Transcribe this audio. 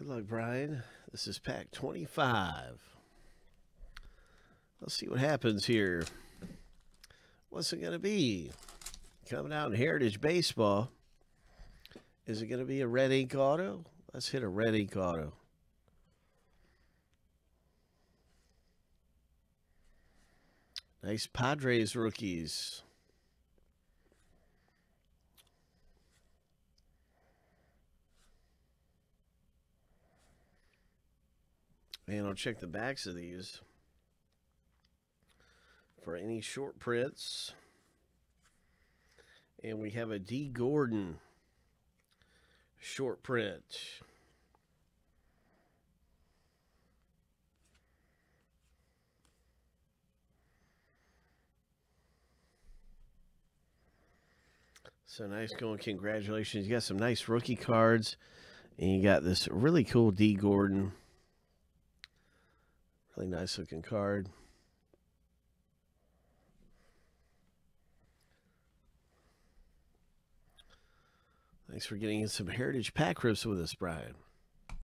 Good luck, Brian. This is pack 25. Let's see what happens here. What's it going to be? Coming out in Heritage Baseball. Is it going to be a red ink auto? Let's hit a red ink auto. Nice Padres rookies. And I'll check the backs of these for any short prints. And we have a D. Gordon short print. So nice going. Congratulations. You got some nice rookie cards. And you got this really cool D. Gordon. Really nice looking card. Thanks for getting in some Heritage pack rips with us, Brian.